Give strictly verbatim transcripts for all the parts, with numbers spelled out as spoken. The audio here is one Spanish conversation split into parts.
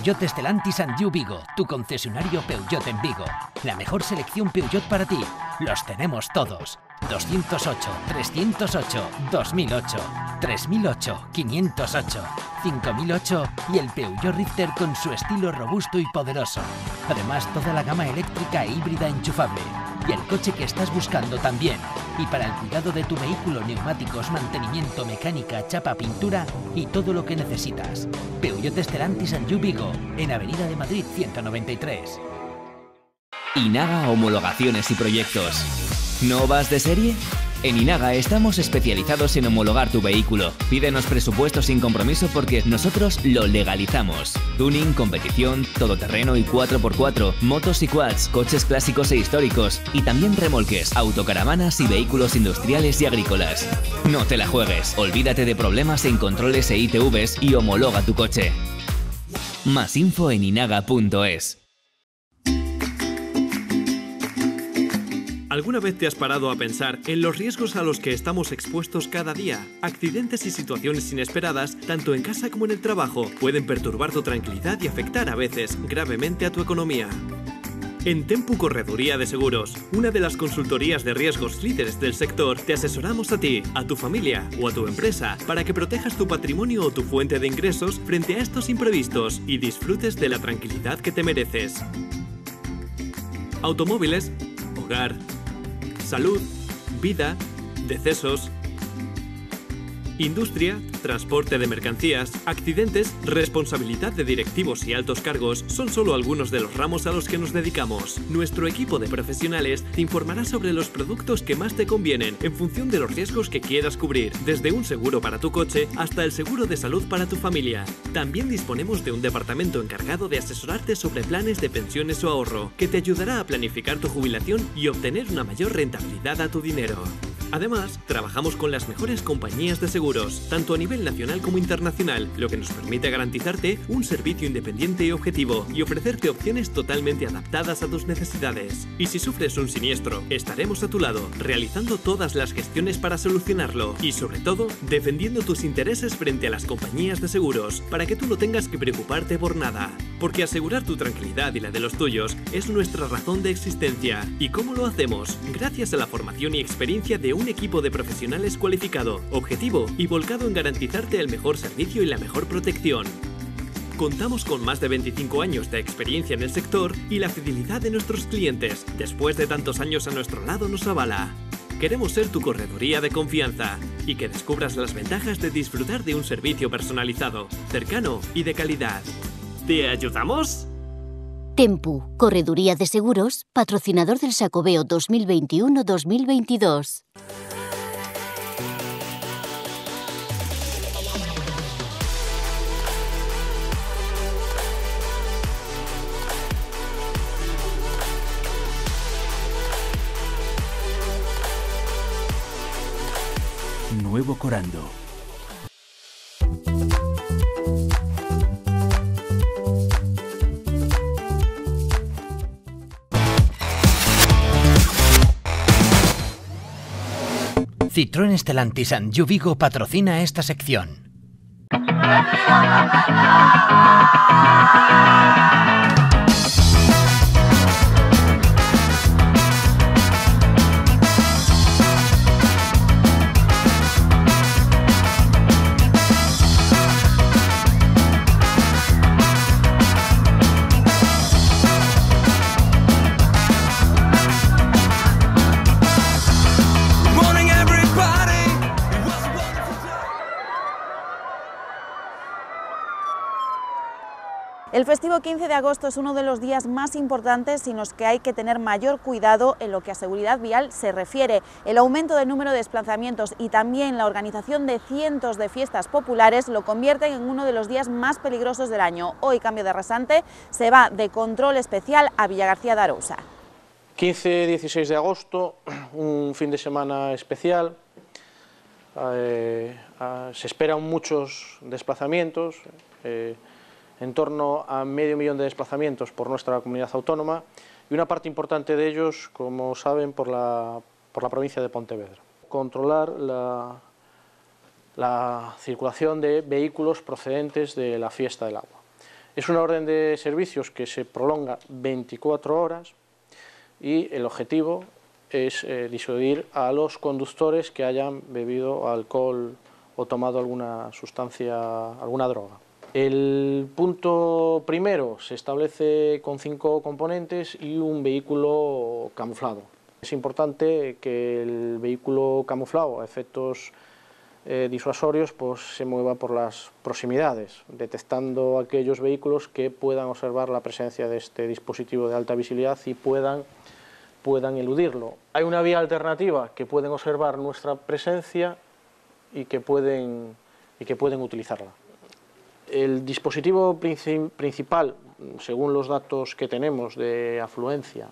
Peugeot Stellantis and You Vigo, tu concesionario Peugeot en Vigo. La mejor selección Peugeot para ti. Los tenemos todos. doscientos ocho, trescientos ocho, dos mil ocho, tres mil ocho, quinientos ocho, cinco mil ocho y el Peugeot Rifter con su estilo robusto y poderoso. Además, toda la gama eléctrica e híbrida enchufable. Y el coche que estás buscando también. Y para el cuidado de tu vehículo, neumáticos, mantenimiento, mecánica, chapa, pintura y todo lo que necesitas. Peugeot Stellantis and You Vigo, en Avenida de Madrid ciento noventa y tres. Inaga Homologaciones y Proyectos. ¿No vas de serie? En Inaga estamos especializados en homologar tu vehículo. Pídenos presupuesto sin compromiso porque nosotros lo legalizamos. Tuning, competición, todoterreno y cuatro por cuatro, motos y quads, coches clásicos e históricos y también remolques, autocaravanas y vehículos industriales y agrícolas. No te la juegues, olvídate de problemas en controles e I T Vs y homologa tu coche. Más info en inaga punto es. ¿Alguna vez te has parado a pensar en los riesgos a los que estamos expuestos cada día? Accidentes y situaciones inesperadas, tanto en casa como en el trabajo, pueden perturbar tu tranquilidad y afectar a veces gravemente a tu economía. En Tempu Correduría de Seguros, una de las consultorías de riesgos líderes del sector, te asesoramos a ti, a tu familia o a tu empresa para que protejas tu patrimonio o tu fuente de ingresos frente a estos imprevistos y disfrutes de la tranquilidad que te mereces. Automóviles, hogar, salud, vida, decesos, industria, transporte de mercancías, accidentes, responsabilidad de directivos y altos cargos son solo algunos de los ramos a los que nos dedicamos. Nuestro equipo de profesionales te informará sobre los productos que más te convienen en función de los riesgos que quieras cubrir, desde un seguro para tu coche hasta el seguro de salud para tu familia. También disponemos de un departamento encargado de asesorarte sobre planes de pensiones o ahorro, que te ayudará a planificar tu jubilación y obtener una mayor rentabilidad a tu dinero. Además, trabajamos con las mejores compañías de seguros, tanto a nivel nacional como internacional, lo que nos permite garantizarte un servicio independiente y objetivo y ofrecerte opciones totalmente adaptadas a tus necesidades. Y si sufres un siniestro, estaremos a tu lado, realizando todas las gestiones para solucionarlo y, sobre todo, defendiendo tus intereses frente a las compañías de seguros, para que tú no tengas que preocuparte por nada. Porque asegurar tu tranquilidad y la de los tuyos es nuestra razón de existencia. ¿Y cómo lo hacemos? Gracias a la formación y experiencia de un equipo de profesionales cualificado, objetivo y volcado en garantizarte el mejor servicio y la mejor protección. Contamos con más de veinticinco años de experiencia en el sector y la fidelidad de nuestros clientes, después de tantos años a nuestro lado, nos avala. Queremos ser tu correduría de confianza y que descubras las ventajas de disfrutar de un servicio personalizado, cercano y de calidad. ¿Te ayudamos? Tempu, Correduría de Seguros, patrocinador del Xacobeo dos mil veintiuno dos mil veintidós. Nuevo Corando. Citroën Stellantis and You Vigo patrocina esta sección. El festivo quince de agosto es uno de los días más importantes en los que hay que tener mayor cuidado en lo que a seguridad vial se refiere. El aumento del número de desplazamientos y también la organización de cientos de fiestas populares lo convierten en uno de los días más peligrosos del año. Hoy, cambio de rasante, se va de control especial a Villagarcía de Arousa. quince dieciséis de agosto, un fin de semana especial. Eh, eh, se esperan muchos desplazamientos. Eh, en torno a medio millón de desplazamientos por nuestra comunidad autónoma y una parte importante de ellos, como saben, por la, por la provincia de Pontevedra. Controlar la, la circulación de vehículos procedentes de la fiesta del agua. Es una orden de servicios que se prolonga veinticuatro horas y el objetivo es eh, disuadir a los conductores que hayan bebido alcohol o tomado alguna sustancia, alguna droga. El punto primero se establece con cinco componentes y un vehículo camuflado. Es importante que el vehículo camuflado a efectos eh, disuasorios pues, se mueva por las proximidades, detectando aquellos vehículos que puedan observar la presencia de este dispositivo de alta visibilidad y puedan puedan eludirlo. Hay una vía alternativa que pueden observar nuestra presencia y que pueden, y que pueden utilizarla. El dispositivo principal, según los datos que tenemos de afluencia,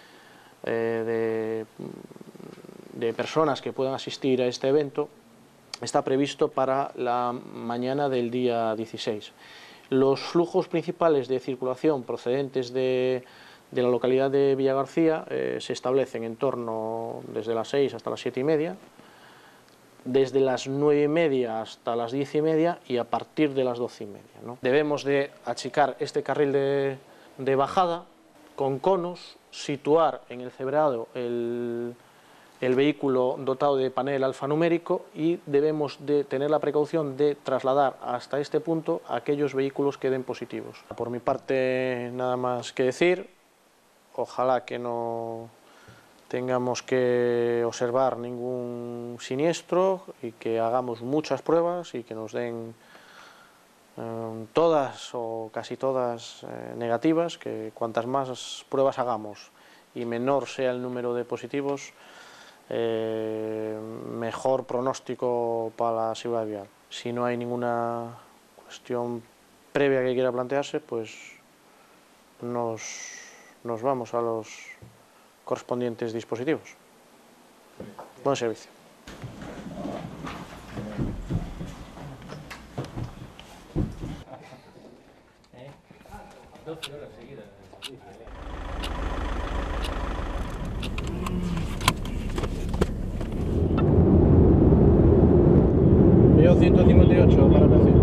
eh, de, de personas que puedan asistir a este evento, está previsto para la mañana del día dieciséis. Los flujos principales de circulación procedentes de de la localidad de Villagarcía eh, se establecen en torno desde las seis hasta las siete y media, desde las nueve y media hasta las diez y media y a partir de las doce y media, ¿no? Debemos de achicar este carril de, de bajada con conos, situar en el cebrado el, el vehículo dotado de panel alfanumérico y debemos de tener la precaución de trasladar hasta este punto a aquellos vehículos que den positivos. Por mi parte, nada más que decir. Ojalá que no tengamos que observar ningún siniestro y que hagamos muchas pruebas y que nos den eh, todas o casi todas eh, negativas, que cuantas más pruebas hagamos y menor sea el número de positivos, eh, mejor pronóstico para la seguridad vial. Si no hay ninguna cuestión previa que quiera plantearse, pues nos... nos vamos a los correspondientes dispositivos. Buen servicio. Veo ciento cincuenta y ocho para operación.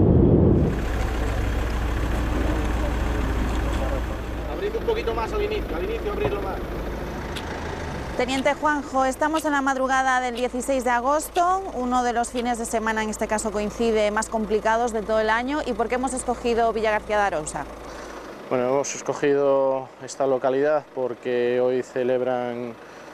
Abrid un poquito más al inicio, al inicio abrirlo más. Teniente Juanjo, estamos en la madrugada del dieciséis de agosto, uno de los fines de semana, en este caso coincide, más complicados de todo el año. ¿Y por qué hemos escogido Villagarcía de Arousa? Bueno, hemos escogido esta localidad porque hoy celebran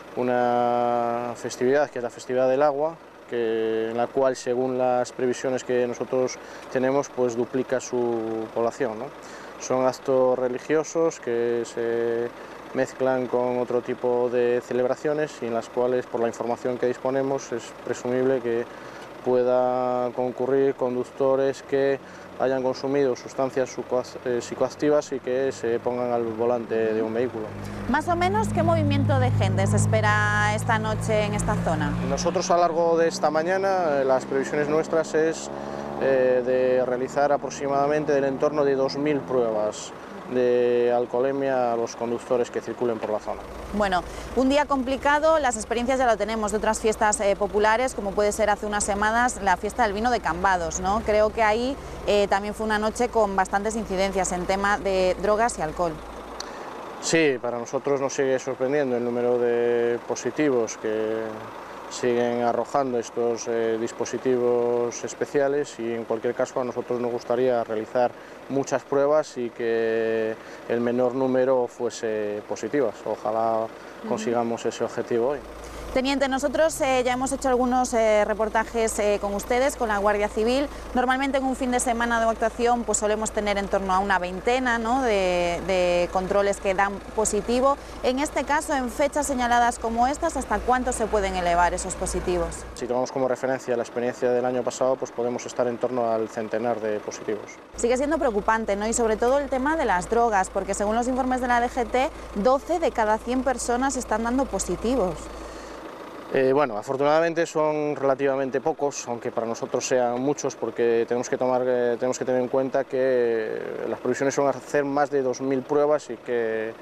una festividad, que es la festividad del agua, que, en la cual, según las previsiones que nosotros tenemos, pues duplica su población, ¿no? Son actos religiosos que se mezclan con otro tipo de celebraciones y en las cuales, por la información que disponemos, es presumible que pueda concurrir conductores que hayan consumido sustancias psicoactivas y que se pongan al volante de un vehículo. Más o menos, ¿qué movimiento de gente se espera esta noche en esta zona? Nosotros, a lo largo de esta mañana, las previsiones nuestras es eh, de realizar aproximadamente del entorno de dos mil pruebas de alcoholemia a los conductores que circulen por la zona. Bueno, un día complicado, las experiencias ya lo tenemos de otras fiestas eh, populares, como puede ser hace unas semanas la fiesta del vino de Cambados, ¿no? Creo que ahí eh, también fue una noche con bastantes incidencias en tema de drogas y alcohol. Sí, para nosotros nos sigue sorprendiendo el número de positivos que siguen arrojando estos eh, dispositivos especiales y, en cualquier caso, a nosotros nos gustaría realizar muchas pruebas y que el menor número fuese positivas. Ojalá consigamos ese objetivo hoy. Teniente, nosotros eh, ya hemos hecho algunos eh, reportajes eh, con ustedes, con la Guardia Civil. Normalmente en un fin de semana de actuación pues solemos tener en torno a una veintena, ¿no?, de, de controles que dan positivo. En este caso, en fechas señaladas como estas, ¿hasta cuánto se pueden elevar esos positivos? Si tomamos como referencia la experiencia del año pasado, pues podemos estar en torno al centenar de positivos. Sigue siendo preocupante, ¿no?, y sobre todo el tema de las drogas, porque según los informes de la D G T, doce de cada cien personas están dando positivos. Eh, bueno, afortunadamente son relativamente pocos, aunque para nosotros sean muchos, porque tenemos que, tomar, eh, tenemos que tener en cuenta que las previsiones son hacer más de dos mil pruebas y que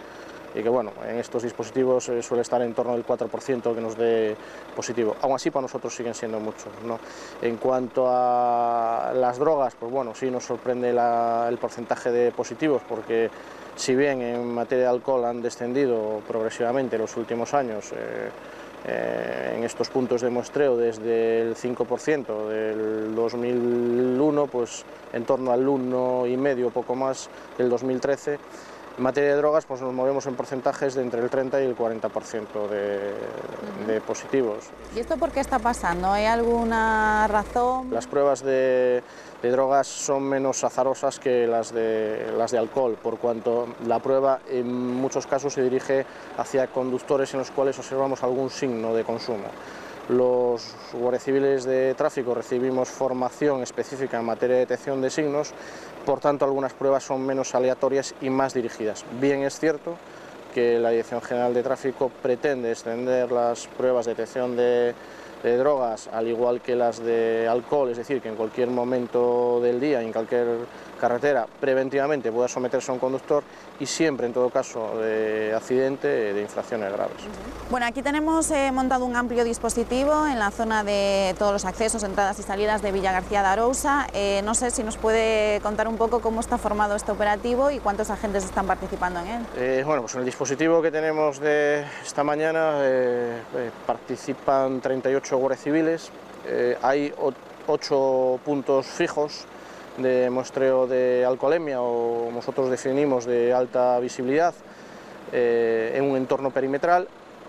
y que bueno, en estos dispositivos eh, suele estar en torno del cuatro por ciento que nos dé positivo. Aún así para nosotros siguen siendo muchos, ¿no? En cuanto a las drogas, pues bueno, sí nos sorprende la, el porcentaje de positivos, porque si bien en materia de alcohol han descendido progresivamente en los últimos años, eh, eh, en estos puntos de muestreo desde el cinco por ciento del dos mil uno, pues en torno al uno coma cinco, poco más, del dos mil trece, en materia de drogas pues nos movemos en porcentajes de entre el treinta y el cuarenta por ciento de, de positivos. ¿Y esto por qué está pasando? ¿Hay alguna razón? Las pruebas de, de drogas son menos azarosas que las de, las de alcohol, por cuanto la prueba en muchos casos se dirige hacia conductores en los cuales observamos algún signo de consumo. Los guardias civiles de tráfico recibimos formación específica en materia de detección de signos, por tanto algunas pruebas son menos aleatorias y más dirigidas. Bien es cierto que la Dirección General de Tráfico pretende extender las pruebas de detección de, de drogas al igual que las de alcohol, es decir, que en cualquier momento del día, en cualquier carretera, preventivamente pueda someterse a un conductor y siempre, en todo caso, de accidente, de infracciones graves. Bueno, aquí tenemos eh, montado un amplio dispositivo en la zona de todos los accesos, entradas y salidas de Villa García de Arousa. Eh, no sé si nos puede contar un poco cómo está formado este operativo y cuántos agentes están participando en él. Eh, bueno, pues en el dispositivo que tenemos de esta mañana eh, eh, participan treinta y ocho guardias civiles, eh, hay ocho puntos fijos de muestreo de alcoholemia, o nosotros definimos de alta visibilidad, eh, en un entorno perimetral.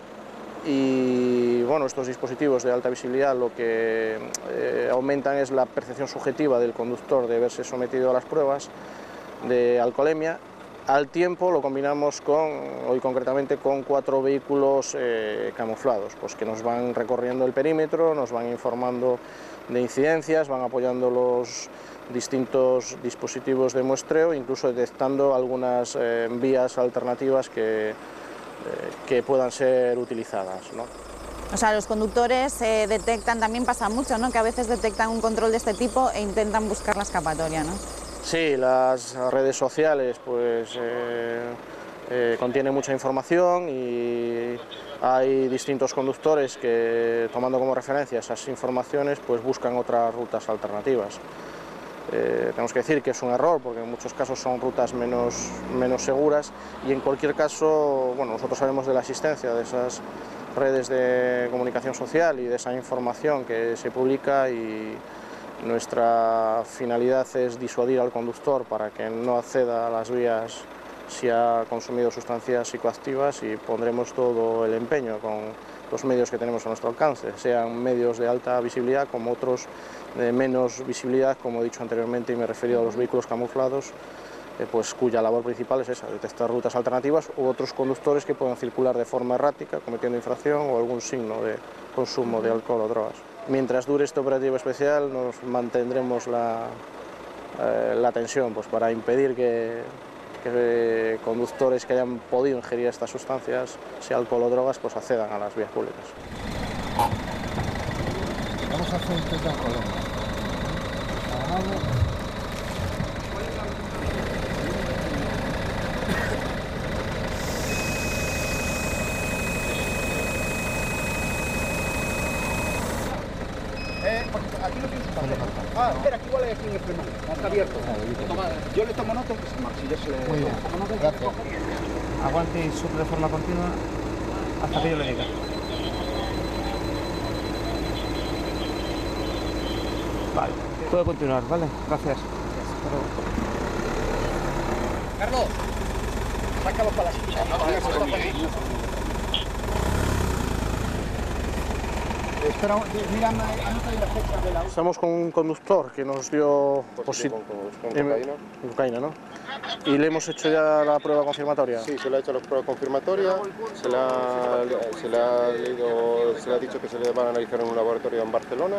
Y bueno, estos dispositivos de alta visibilidad lo que eh, aumentan es la percepción subjetiva del conductor de verse sometido a las pruebas de alcoholemia. Al tiempo lo combinamos con, hoy concretamente, con cuatro vehículos eh, camuflados, pues que nos van recorriendo el perímetro, nos van informando de incidencias, van apoyando los distintos dispositivos de muestreo, incluso detectando algunas eh, vías alternativas que, eh, que puedan ser utilizadas, ¿no? O sea, los conductores eh, detectan, también pasa mucho, ¿no?, que a veces detectan un control de este tipo e intentan buscar la escapatoria, ¿no? Sí, las redes sociales pues eh, eh, contienen mucha información y hay distintos conductores que, tomando como referencia esas informaciones, pues buscan otras rutas alternativas. Eh, tenemos que decir que es un error, porque en muchos casos son rutas menos, menos seguras, y en cualquier caso, bueno, nosotros sabemos de la existencia de esas redes de comunicación social y de esa información que se publica, y nuestra finalidad es disuadir al conductor para que no acceda a las vías si ha consumido sustancias psicoactivas, y pondremos todo el empeño con los medios que tenemos a nuestro alcance, sean medios de alta visibilidad como otros de menos visibilidad, como he dicho anteriormente, y me he referido a los vehículos camuflados, eh, pues cuya labor principal es esa, detectar rutas alternativas u otros conductores que puedan circular de forma errática, cometiendo infracción o algún signo de consumo de alcohol o drogas. Mientras dure este operativo especial nos mantendremos la, eh, la tensión, pues para impedir que, que conductores que hayan podido ingerir estas sustancias, sea alcohol o drogas, pues accedan a las vías públicas. Vamos a hacer un test de alcoholemia. Eh, aquí no tienes un papel. Ah, espera, aquí igual hay aquí en el freno. Está abierto. Yo le tomo nota, que se marche. Yo se le Muy bien, tomo nota. gracias. Aguante y suple de forma continua hasta que yo le diga. Vale, puedo continuar, ¿vale? Gracias. Carlos, sácalo para la silla. Espera, mira, anota ahí la fecha de la... Estamos con un conductor que nos dio positivo con, con cocaína. cocaína, ¿no? Y le hemos hecho ya la prueba confirmatoria. Sí, se le ha hecho la prueba confirmatoria, se le ha, se le ha, leído, se le ha dicho que se le van a analizar en un laboratorio en Barcelona,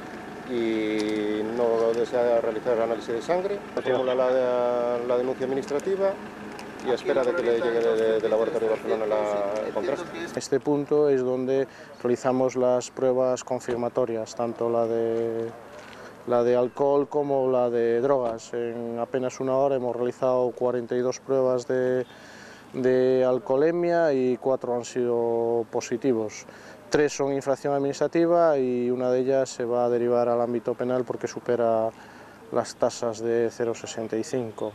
y no desea realizar el análisis de sangre, formula la, la denuncia administrativa y a espera de que le llegue del de laboratorio de Barcelona la, el contraste. Este punto es donde realizamos las pruebas confirmatorias, tanto la de, la de alcohol como la de drogas. En apenas una hora hemos realizado cuarenta y dos pruebas de, de alcoholemia y cuatro han sido positivos. Tres son infracción administrativa y una de ellas se va a derivar al ámbito penal porque supera las tasas de cero coma sesenta y cinco.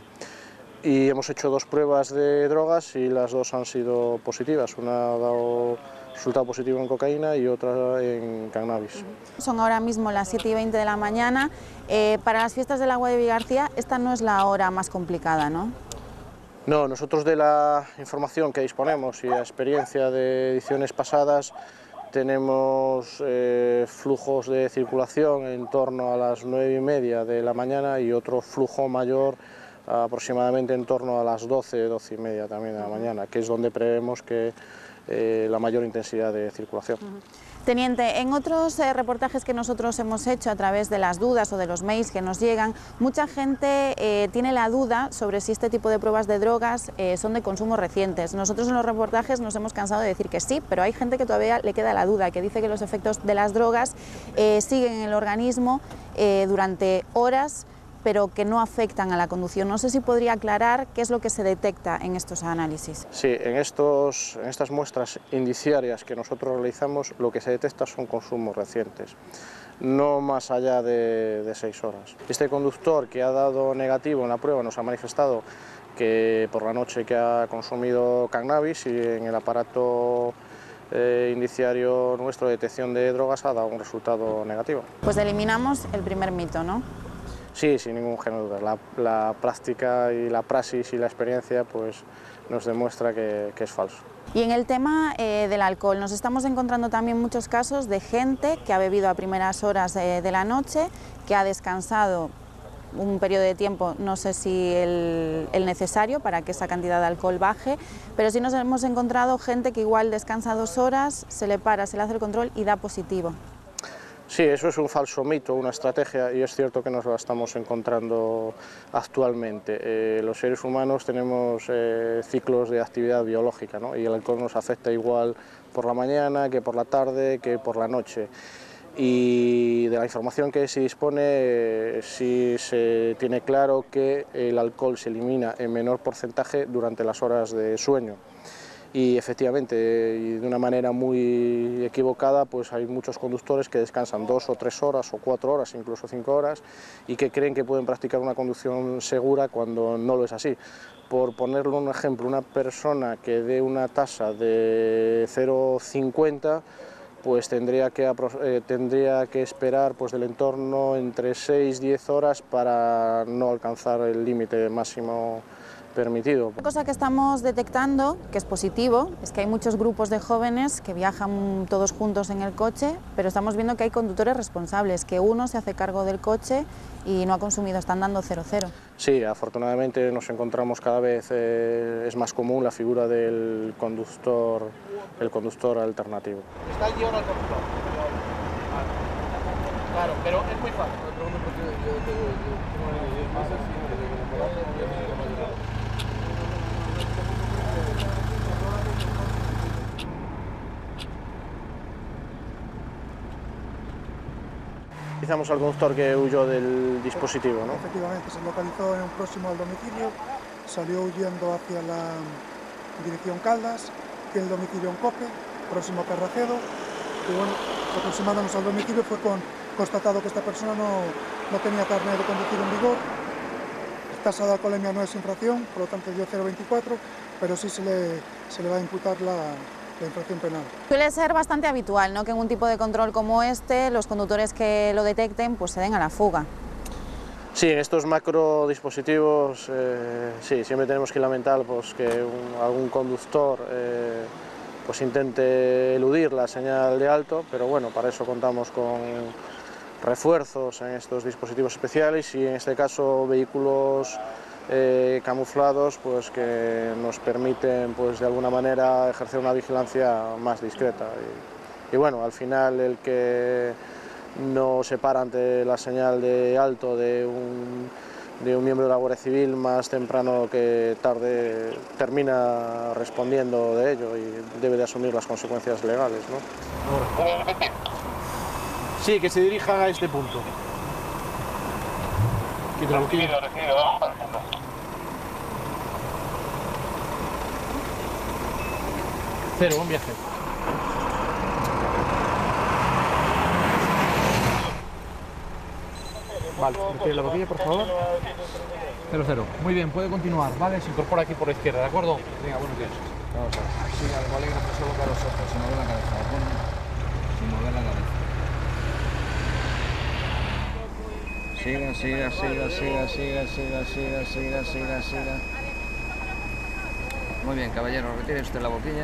Y hemos hecho dos pruebas de drogas y las dos han sido positivas. Una ha dado resultado positivo en cocaína y otra en cannabis. Son ahora mismo las siete y veinte de la mañana. Eh, para las fiestas del Agua de Vigarcía esta no es la hora más complicada, ¿no? No, nosotros de la información que disponemos y la experiencia de ediciones pasadas tenemos eh, flujos de circulación en torno a las nueve y media de la mañana y otro flujo mayor aproximadamente en torno a las doce, doce y media también de la mañana, que es donde prevemos que eh, la mayor intensidad de circulación. Teniente, en otros eh, reportajes que nosotros hemos hecho a través de las dudas o de los mails que nos llegan, mucha gente eh, tiene la duda sobre si este tipo de pruebas de drogas eh, son de consumo recientes. Nosotros en los reportajes nos hemos cansado de decir que sí, pero hay gente que todavía le queda la duda, que dice que los efectos de las drogas eh, siguen en el organismo eh, durante horas, pero que no afectan a la conducción. No sé si podría aclarar qué es lo que se detecta en estos análisis. Sí, en, estos, en estas muestras indiciarias que nosotros realizamos, lo que se detecta son consumos recientes, no más allá de, de seis horas. Este conductor que ha dado negativo en la prueba nos ha manifestado que por la noche que ha consumido cannabis y en el aparato eh, indiciario nuestro de detección de drogas ha dado un resultado negativo. Pues eliminamos el primer mito, ¿no? Sí, sin ningún género de duda. La, la práctica y la praxis y la experiencia pues, nos demuestra que, que es falso. Y en el tema eh, del alcohol, nos estamos encontrando también muchos casos de gente que ha bebido a primeras horas eh, de la noche, que ha descansado un periodo de tiempo, no sé si el, el necesario para que esa cantidad de alcohol baje, pero sí nos hemos encontrado gente que igual descansa dos horas, se le para, se le hace el control y da positivo. Sí, eso es un falso mito, una estrategia, y es cierto que nos la estamos encontrando actualmente. Eh, los seres humanos tenemos eh, ciclos de actividad biológica, ¿no? Y el alcohol nos afecta igual por la mañana que por la tarde que por la noche. Y de la información que se dispone, eh, sí se tiene claro que el alcohol se elimina en menor porcentaje durante las horas de sueño. Y efectivamente, y de una manera muy equivocada, pues hay muchos conductores que descansan dos o tres horas o cuatro horas, incluso cinco horas, y que creen que pueden practicar una conducción segura cuando no lo es así. Por ponerle un ejemplo, una persona que dé una tasa de cero coma cincuenta, pues tendría que, eh, tendría que esperar pues, del entorno entre seis y diez horas para no alcanzar el límite máximo permitido. Una cosa que estamos detectando, que es positivo, es que hay muchos grupos de jóvenes que viajan todos juntos en el coche, pero estamos viendo que hay conductores responsables, que uno se hace cargo del coche y no ha consumido, están dando cero cero. Sí, afortunadamente nos encontramos cada vez, eh, es más común la figura del conductor, el conductor alternativo. Está el guión al conductor. Claro, pero es muy fácil. Localizamos al conductor que huyó del dispositivo, ¿no? Efectivamente, se localizó en próximo al domicilio, salió huyendo hacia la dirección Caldas, tiene el domicilio en Cope, próximo a Carracedo, y bueno, aproximándonos al domicilio fue con, constatado que esta persona no, no tenía carnet de conducir en vigor, tasa de alcoholemia no es infracción, por lo tanto dio cero coma veinticuatro, pero sí se le, se le va a imputar la, la infracción penal. Suele ser bastante habitual, ¿no?, que en un tipo de control como este, los conductores que lo detecten pues se den a la fuga. Sí, en estos macro dispositivos, eh, sí, siempre tenemos que lamentar pues, que un, algún conductor eh, pues intente eludir la señal de alto, pero bueno, para eso contamos con refuerzos en estos dispositivos especiales y en este caso vehículos eh, camuflados pues, que nos permiten pues, de alguna manera ejercer una vigilancia más discreta. Y, y bueno, al final el que no se para ante la señal de alto de un, de un miembro de la Guardia Civil más temprano que tarde termina respondiendo de ello y debe de asumir las consecuencias legales, ¿no? Sí, que se dirijan a este punto. Cero, buen viaje. Vale, retire la boquilla, por favor. Cero, cero. Muy bien, puede continuar, ¿vale? Se incorpora aquí por la izquierda, ¿de acuerdo? Venga, buenos días. Vamos a ver. Sí, al bolígrafo solo para los ojos, sin mover la cabeza, ¿de acuerdo? Sin mover la cabeza. Siga, siga, siga, siga, siga, siga, siga, siga, siga, siga. Muy bien, caballero, retire usted la boquilla.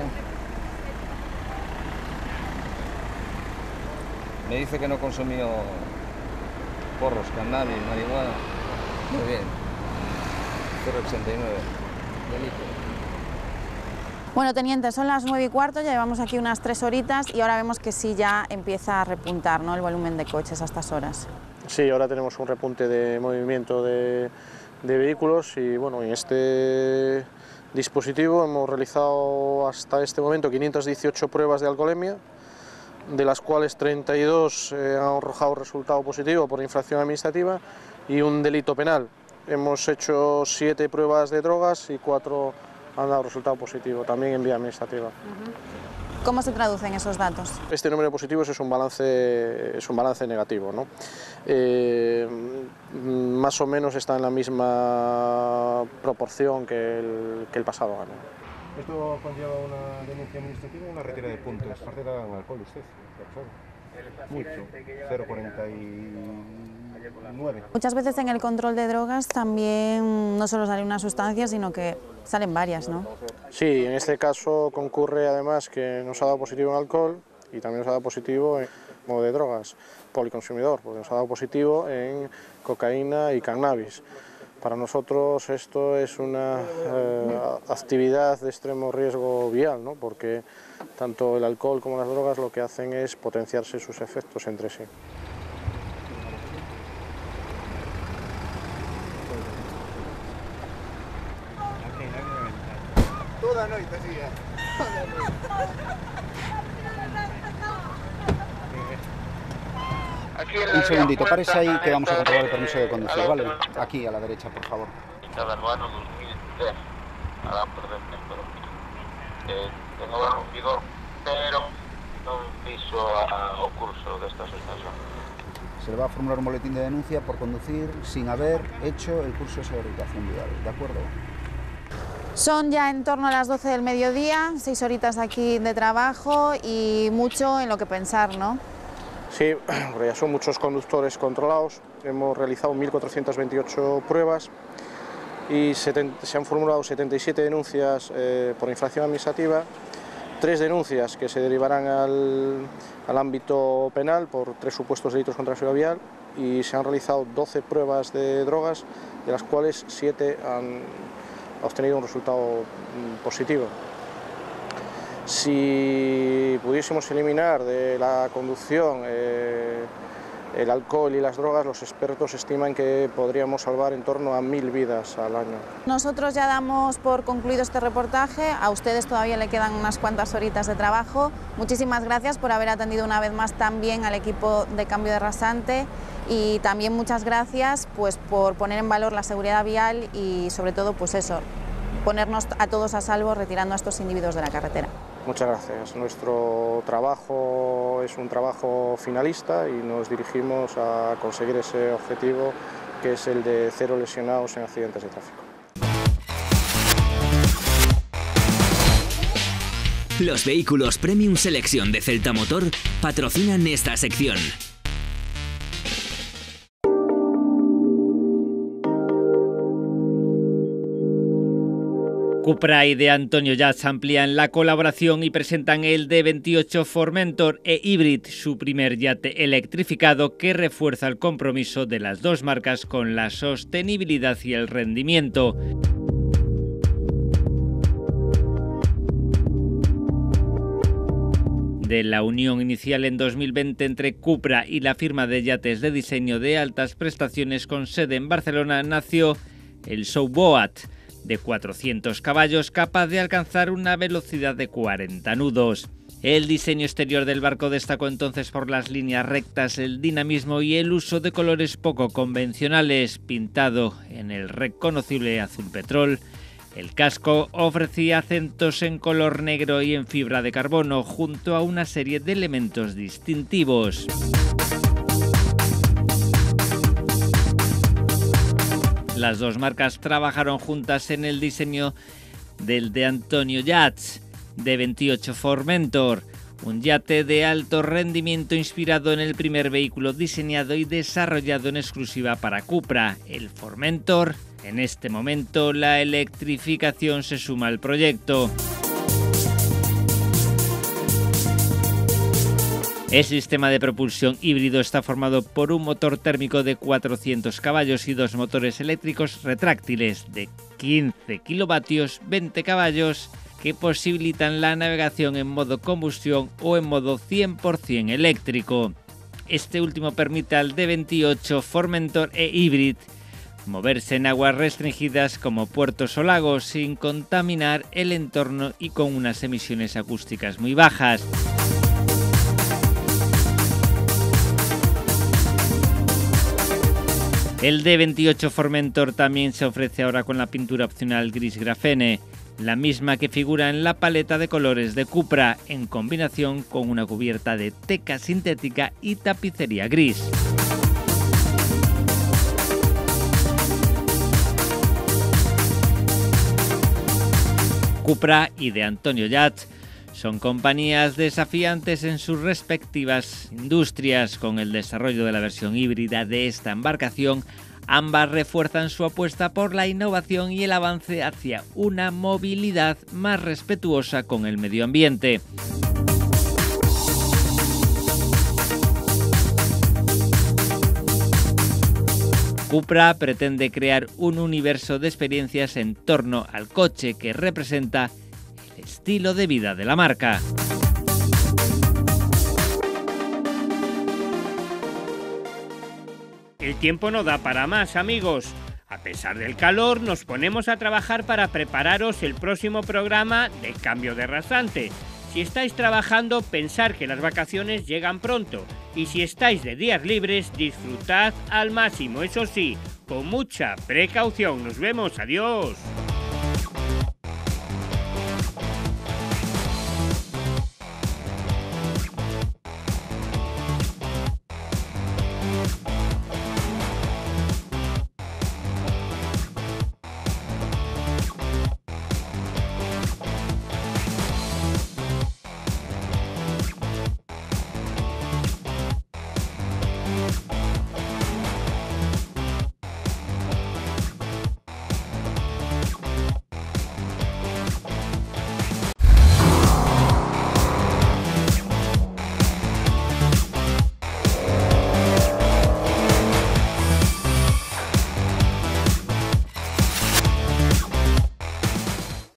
Me dice que no consumió porros, cannabis, marihuana. Muy bien. cero ochenta y nueve. Delito. Bueno, teniente, son las nueve y cuarto, ya llevamos aquí unas tres horitas y ahora vemos que sí ya empieza a repuntar, ¿no?, el volumen de coches a estas horas. Sí, ahora tenemos un repunte de movimiento de, de vehículos y bueno, en este dispositivo hemos realizado hasta este momento quinientas dieciocho pruebas de alcoholemia, de las cuales treinta y dos eh, han arrojado resultado positivo por infracción administrativa y un delito penal. Hemos hecho siete pruebas de drogas y cuatro han dado resultado positivo, también en vía administrativa. Uh-huh. ¿Cómo se traducen esos datos? Este número de positivos es un balance, es un balance negativo, ¿no? Eh, más o menos está en la misma proporción que el, que el pasado año. Esto conlleva una denuncia administrativa y una retirada de puntos. Aparte de alcohol usted, mucho, cero coma cuarenta y nueve. Muchas veces en el control de drogas también no solo sale una sustancia, sino que salen varias, ¿no? Sí, en este caso concurre además que nos ha dado positivo en alcohol y también nos ha dado positivo en modo de drogas, policonsumidor, porque nos ha dado positivo en cocaína y cannabis. Para nosotros esto es una eh, actividad de extremo riesgo vial, ¿no?, porque tanto el alcohol como las drogas lo que hacen es potenciarse sus efectos entre sí. Toda noche, sí, Un segundito, parece ahí que vamos a comprobar el permiso de conducir, ¿vale? Aquí, a la derecha, por favor. Cada anual dos mil dez, a la por dentro. Eh, tengo un vigor, pero non piso ao curso desta suspensión. Se le va a formular un boletín de denuncia por conducir sin haber hecho el curso de orientación vial, ¿de acuerdo? Son ya en torno a las doce del mediodía, seis horitas aquí de trabajo y mucho en lo que pensar, ¿no? Sí, porque ya son muchos conductores controlados, hemos realizado mil cuatrocientas veintiocho pruebas y se han formulado setenta y siete denuncias eh, por infracción administrativa, tres denuncias que se derivarán al, al ámbito penal por tres supuestos delitos contra la seguridad vial y se han realizado doce pruebas de drogas, de las cuales siete han obtenido un resultado positivo. Si pudiésemos eliminar de la conducción eh, el alcohol y las drogas, los expertos estiman que podríamos salvar en torno a mil vidas al año. Nosotros ya damos por concluido este reportaje, a ustedes todavía le quedan unas cuantas horitas de trabajo. Muchísimas gracias por haber atendido una vez más también al equipo de cambio de rasante y también muchas gracias pues, por poner en valor la seguridad vial y sobre todo pues eso, ponernos a todos a salvo retirando a estos individuos de la carretera. Muchas gracias. Nuestro trabajo es un trabajo finalista y nos dirigimos a conseguir ese objetivo que es el de cero lesionados en accidentes de tráfico. Los vehículos Premium Selección de Celta Motor patrocinan esta sección. Cupra y de Antonio Yats amplían la colaboración y presentan el D veintiocho Formentor e Hybrid, su primer yate electrificado que refuerza el compromiso de las dos marcas con la sostenibilidad y el rendimiento. De la unión inicial en dos mil veinte entre Cupra y la firma de yates de diseño de altas prestaciones con sede en Barcelona nació el Showboat, de cuatrocientos caballos, capaz de alcanzar una velocidad de cuarenta nudos. El diseño exterior del barco destacó entonces por las líneas rectas, el dinamismo y el uso de colores poco convencionales, pintado en el reconocible azul petrol. El casco ofrecía acentos en color negro y en fibra de carbono, junto a una serie de elementos distintivos. Las dos marcas trabajaron juntas en el diseño del de Antonio Yachts D veintiocho Formentor, un yate de alto rendimiento inspirado en el primer vehículo diseñado y desarrollado en exclusiva para Cupra, el Formentor. En este momento la electrificación se suma al proyecto. El sistema de propulsión híbrido está formado por un motor térmico de cuatrocientos caballos y dos motores eléctricos retráctiles de quince kilovatios, veinte caballos, que posibilitan la navegación en modo combustión o en modo cien por cien eléctrico. Este último permite al D veintiocho Formentor e Hybrid moverse en aguas restringidas como puertos o lagos sin contaminar el entorno y con unas emisiones acústicas muy bajas. El D veintiocho Formentor también se ofrece ahora con la pintura opcional gris grafene, la misma que figura en la paleta de colores de Cupra, en combinación con una cubierta de teca sintética y tapicería gris. Cupra y de Antonio Yachts son compañías desafiantes en sus respectivas industrias. Con el desarrollo de la versión híbrida de esta embarcación, ambas refuerzan su apuesta por la innovación y el avance hacia una movilidad más respetuosa con el medio ambiente. Cupra pretende crear un universo de experiencias en torno al coche que representa el estilo de vida de la marca. El tiempo no da para más, amigos. A pesar del calor, nos ponemos a trabajar para prepararos el próximo programa de Cambio de Rasante. Si estáis trabajando, pensar que las vacaciones llegan pronto. Y si estáis de días libres, disfrutad al máximo. Eso sí, con mucha precaución. Nos vemos. Adiós.